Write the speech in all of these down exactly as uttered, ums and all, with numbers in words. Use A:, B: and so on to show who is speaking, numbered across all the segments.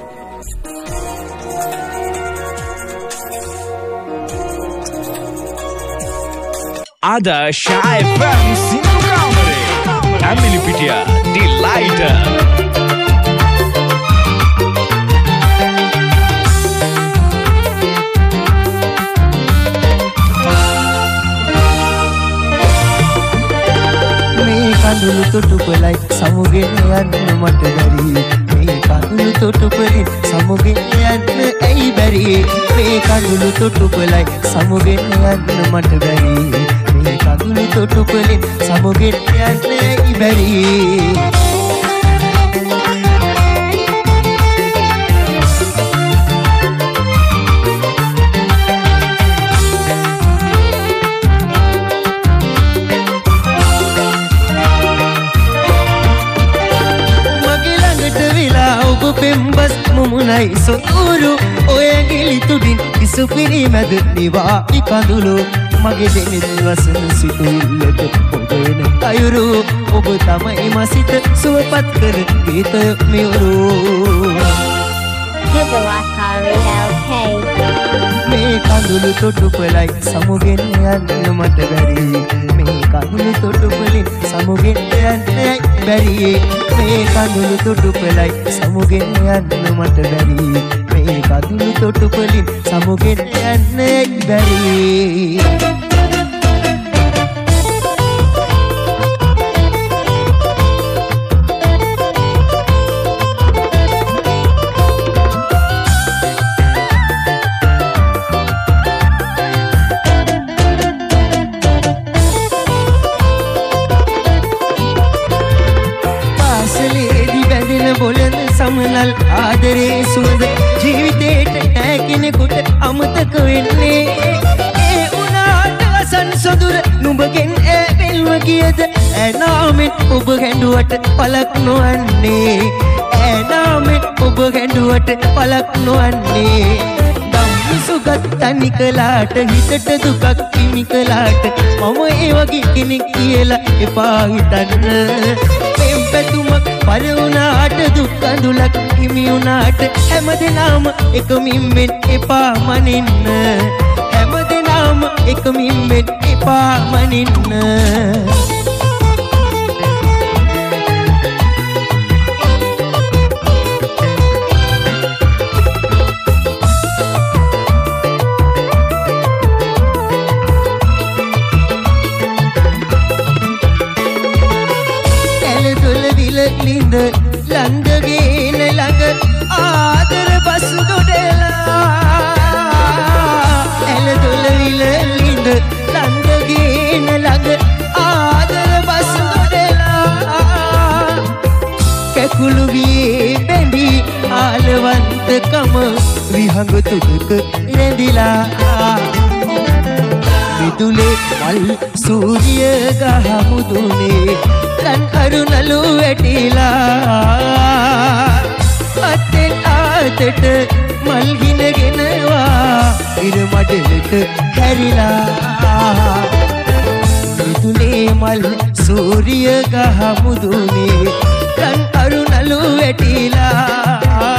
A: Adarsh F M Sindhu Kamare Emily Pitia Delighter
B: කඳුළු තොටුපලයි සමුගෙන යන්න මට බැරි මේ කඳුළු තොටුපලින් සමුගෙන යන්න ඇයි බැරි මේ කඳුළු තොටුපලයි සමුගෙන යන්න මට බැරි මේ කඳුළු තොටුපලින් සමුගෙන යන්න ඇයි බැරි පෙම්බස් මුමුණයි සොතුරු ඔය ගිලි තුඩින් ඉසුපිරි මැද නිවායි කඳුළු මගේ දෙනෙත් වසන සිතුවිල්ලට ඔබන අයුරු ඔබ තමයි මසිත සුවපත් කර ගීතය මියුරු මේ කඳුළු තොටුපලයි සමුගෙන යන්න මට බැරි මේ කඳුළු තොටුපලින් සමුගෙන යන්න බැරි මේ කඳුළු තොටුපලයි සමුගෙන යන්න මට බැරි මේ කඳුළු තොටුපලින් සමුගෙන යන්න බැරි සමනල් ආදරේ සුවඳ ජීවිතේට ඈකිනෙකුට අමතක වෙන්නේ ඒ උනාට අසන් සොදුර නුඹගෙන් ඈවෙල්ව ගියද ඈනාමෙන් ඔබ ගැඬුවට පලක් නොවන්නේ ඈනාමෙන් ඔබ ගැඬුවට පලක් නොවන්නේ ධම්මිසුගත් තනිකලාට හිතට දුකක් හිමිකලාට මම ඒ වගේ කෙනෙක් කියලා එපා හිතන්න පැතුමක් පර වුණාට දුක් කඳුලක් හිමි වුණාට හැමදෙනාම එකමින්ෙන් එපා මනින්න හැමදෙනාම එකමින්ෙන් එපා මනින්න ලිඳ ලන්දගේන ළඟ ආදර බස් දොඩලා ඇල දොල විල ලිඳ ලන්දගේන ළඟ ආදර බස් දොඩලා කැකුළු වියේ බැඳී ආලවන්තකම විහඟ තුඩක රැඳිලා විදුලේ මල් සූර්ය ගහ මුදුනේ ලන් අරුණලු වැටිලා අතෙන් ආතට මල් හිනගෙනවා ඉර මඩලට හැරිලා විදුලේ මල් සූර්ය ගහ මුදුනේ ලන් අරුණලු වැටිලා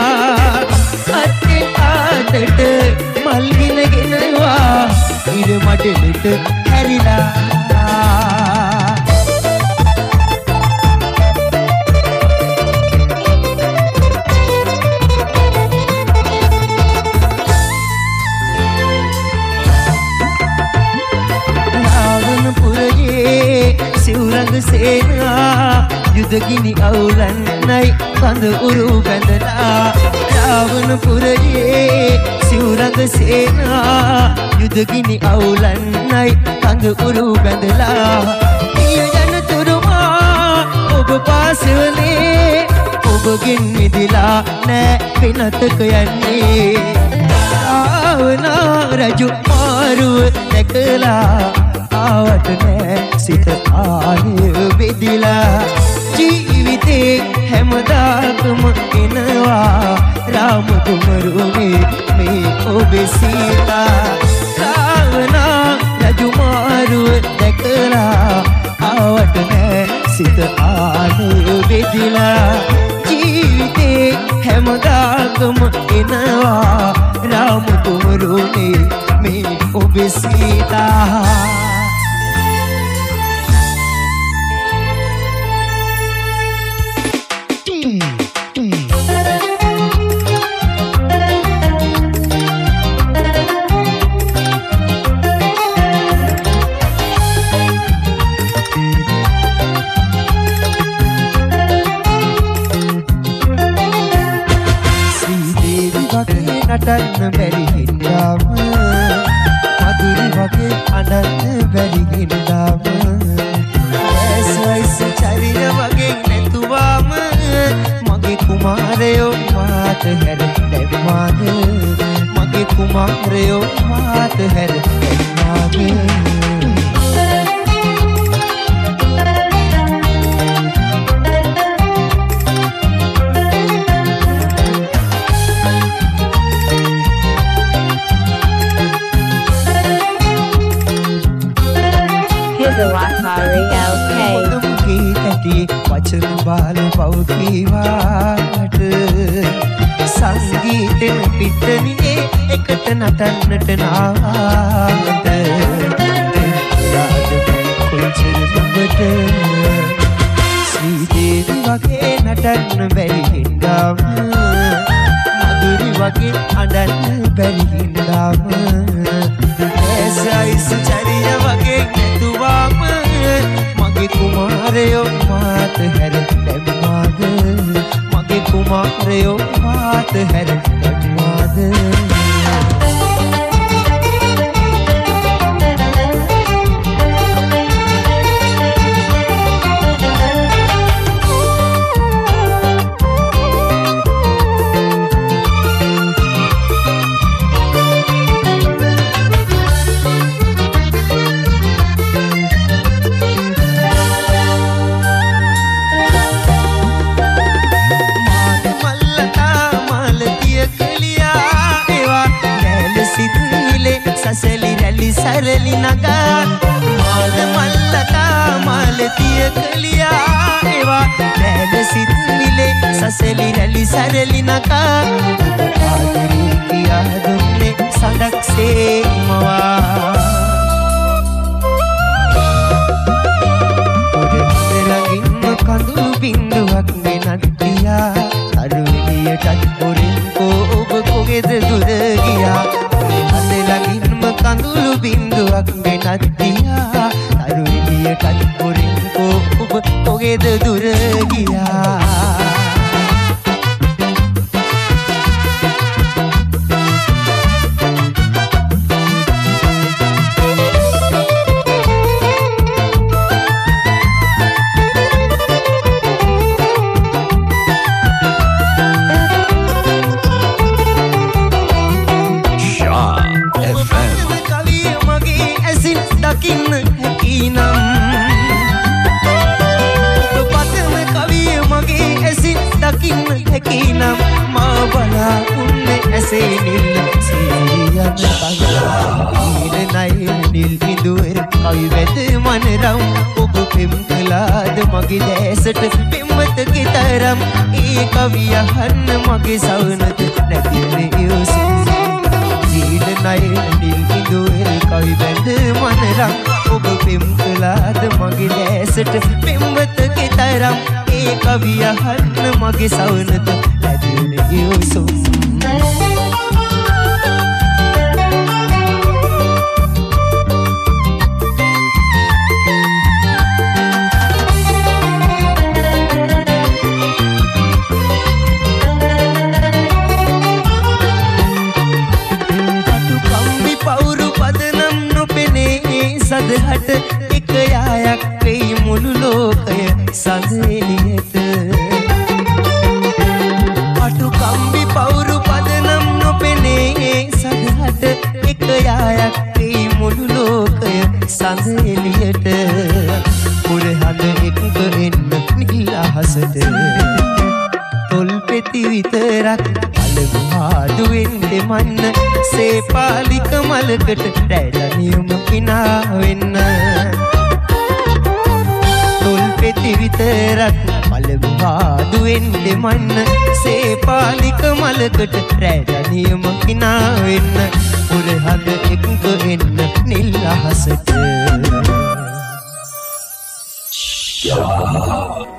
B: අතෙන් ආතට මල් හිනගෙනවා ඉර මඩලට හැරිලා සිවුරඟ සේනා යුදගිනි අවුලන්නයි කඳ උරු බැඳලා රාවණපුරයේ සිවුරඟ සේනා යුදගිනි අවුලන්නයි කඳ උරු බැඳලා පිය යන තුරුමා ඔබ පාසවනේ ඔබගෙන් මිදිලා නෑ වෙනතක යන්නේ ආවනා රජු මාරුව දැකලා ආවට නෑ සිත ආය බෙදිලා ජීවිතේ හැමදාකම එනවා රාම කුමරුනේ මේ ඔබේ සීතා රාවණා රජුමාරුව දැකලා ආවට නෑ සිත ආය බෙදිලා ජීවිතේ හැමදාකම එනවා රාම කුමරුනේ මේ ඔබේ සීතා නටන්න බැරි හින්දාම මధుරි වගේ අඬන්න බැරි හින්දාම ඇස්වයිස් චරිය වගේ නැතුවාම මගේ කුමාරයෝ මාත හැර දැම්මාද මගේ කුමාරයෝ මාත හැර දැම්මාද වචන බාල පෞකීවාට සංගීතෙන් පිටනියේ එකට නටන්නට නාවාට රාජ කුල්චිර සුබට ශ්‍රී දේවි වගේ නටන්න බැරි හින්දාම මధుරි වගේ අඬන්න බැරි හින්දාම ඇසයිස් චරිය වගේ නැතුවාම මගේ කුමාරයෝ මාත හැර දැම්මාද මගේ කුමාරයෝ මාත හැර දැම්මාද සසලි රැලි සරලි නගා මාල මල්ලකා මාල තිය කලියා ඒවා දැල සිත් නිලේ සසලි රැලි සරලි නගා ආදරේ කියා දුන්නේ සඳක්සේ මවා පොඩේ ළඟින්ම කඳුළු බින්දුවක් වෙනත් ගියා අරුවිලියටත් පොරින් කෝ ඔබ කොහෙද දුර ගියා ළඟින්ම කඳුළු බින්දුවක් වෙනත් දියා තරු එළියටත් පොරින් කෝ ඔබ කොහෙද දුර ගියා හැකිනම් මා බලා උන්නේ ඇසේ නිල් සිහියන තගලා නයි නිල් ඉදුවර කවි වැද මනරම් ඔබ පෙම් කළාද මගේ දැසට පෙම්වත කිතරම් ඒ කවිය අහන්න මගේ සවනත නැතිනේ යොසුම් ජීල නයි නිල් ඉදුවර කවි වැද මනරම් ඔබ පෙම් කළාද මගේ දැසට පෙම්වත කිතරම් ඒ කවිය අහන්න මගේ සවනත නැතිනේ යොසුම් සදහට එක යායක් වෙයි මුළු ලෝකය සඳෙලියට අටු කම්බි පවුරු පදනම් නොපෙනේ සදහට එක යායක් වෙයි මුළු ලෝකය සඳෙලියට පුරහඳ එක්ක එන්න නිල් අහසට තොල් පෙති විතරක් අලගු ආදුවෙන් දෙමන්න සේපාලික මලකට රැළනියුම පිනා වෙන්න තොල් පෙති විතරක් ලැබුවාදු වෙන්නේ මන්න සේපාලික මලකට රැඳනියම කිනා වෙන්න උරහඳ එක්ක එන්න නිල් අහසට